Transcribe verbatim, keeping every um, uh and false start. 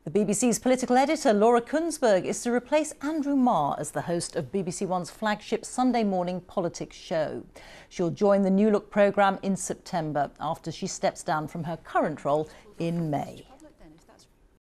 The B B C's political editor, Laura Kuenssberg, is to replace Andrew Marr as the host of B B C One's flagship Sunday morning politics show. She'll join the New Look programme in September after she steps down from her current role in May.